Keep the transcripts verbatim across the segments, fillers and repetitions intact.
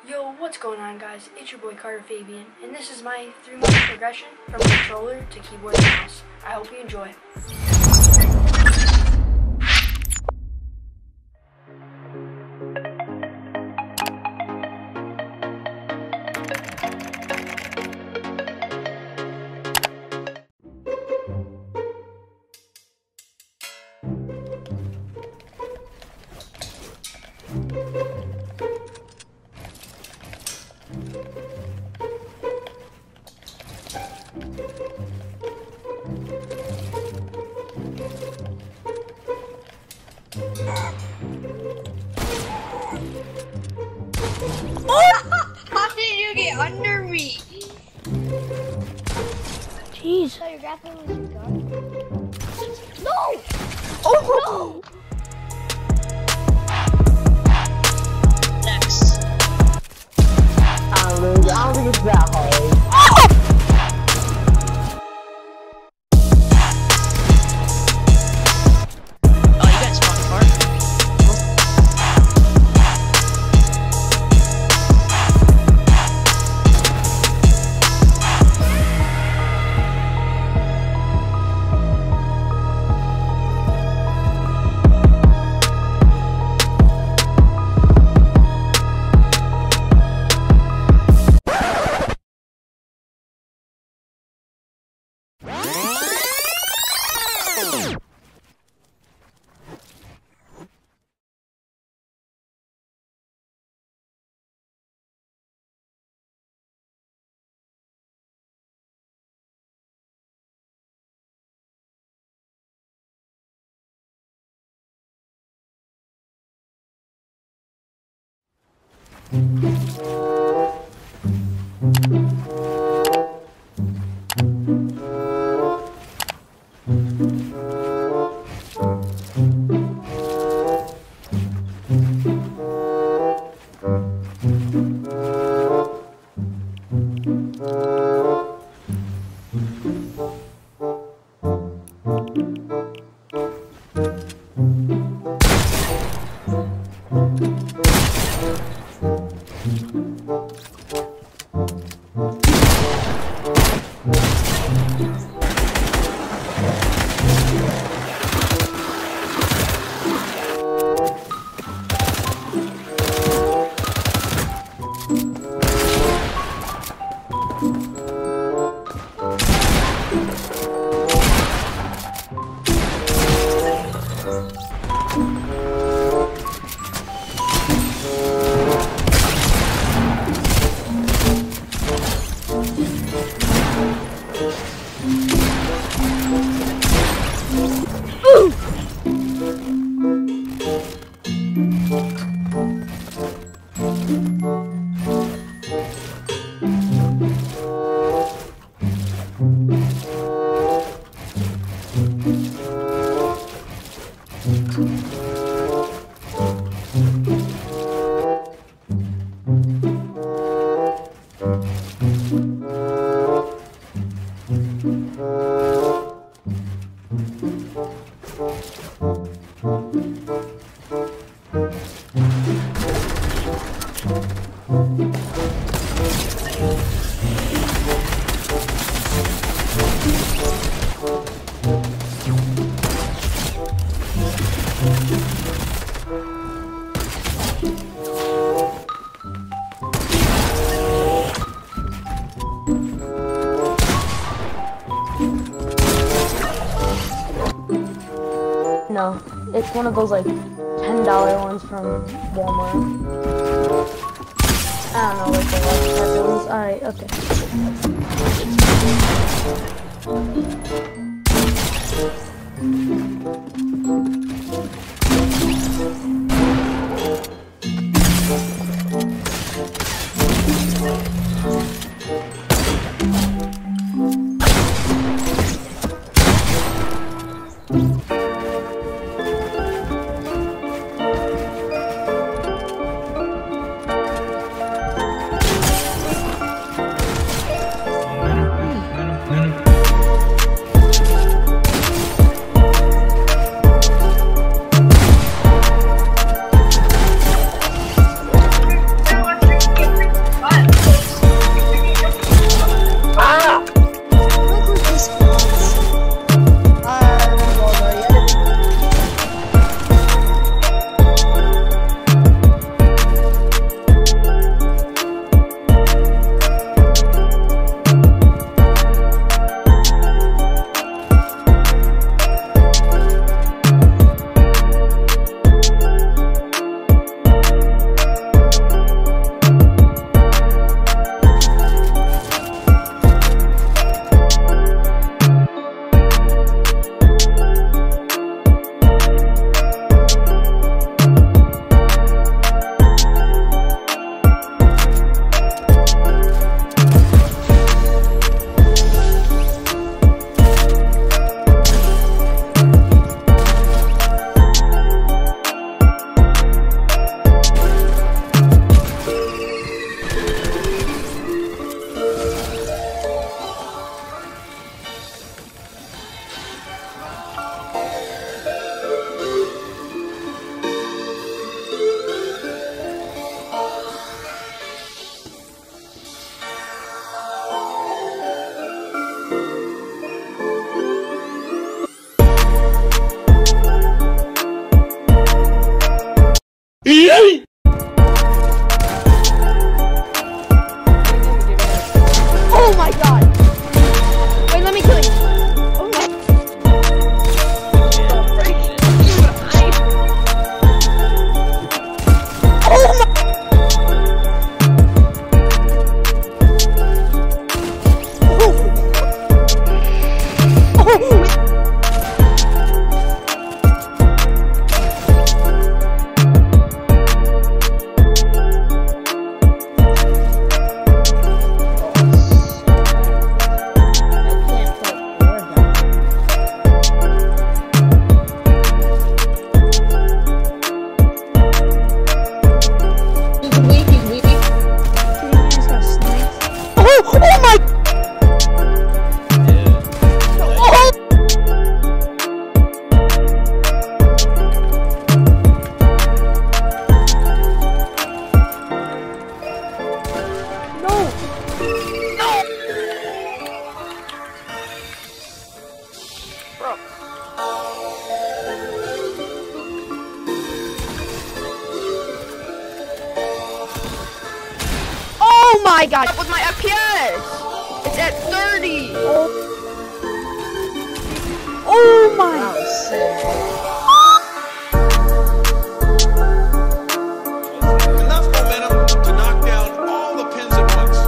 Yo, what's going on, guys? It's your boy CarterFabian, and this is my three-month progression from controller to keyboard and mouse. I hope you enjoy. How did you get under me? Jeez. So your grappling was your gun? No! Oh! No! Next. I don't know, I don't think it's that hard. Oh, you guys spawned apart? No, it's one of those like ten dollar ones from Walmart. I don't know, like the large type ones. Alright, okay. weak, he's weak. He's got sniped. Oh, oh my! Oh! No! No! Bro. Oh my god! With my F P S! It's at thirty! Oh, oh my! That was sick. Enough momentum to knock down all the pins at once.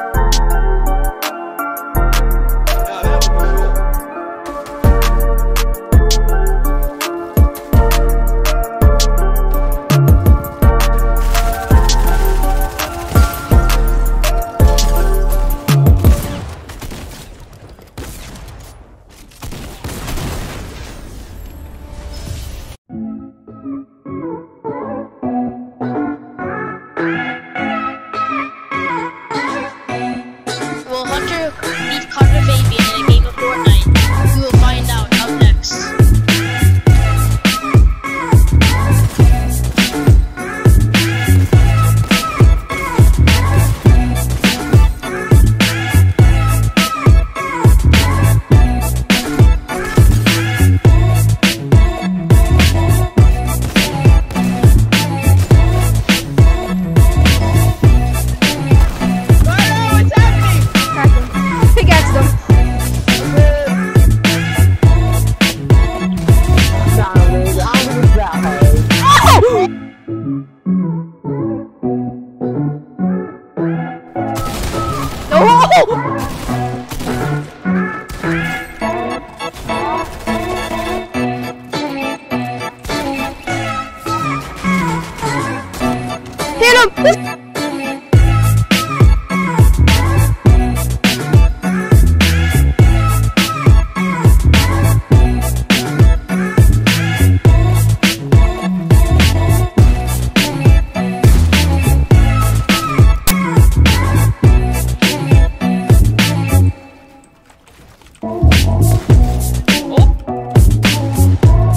Now that would be cool. Will Hunter beat CarterFabian in a game of Fortnite? We will find out up next. Pickaxe them. Hit him!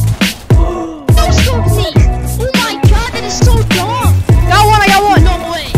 No scope me! Oh my god, that is so dumb! Got one, I got one! No way!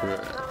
Bruh.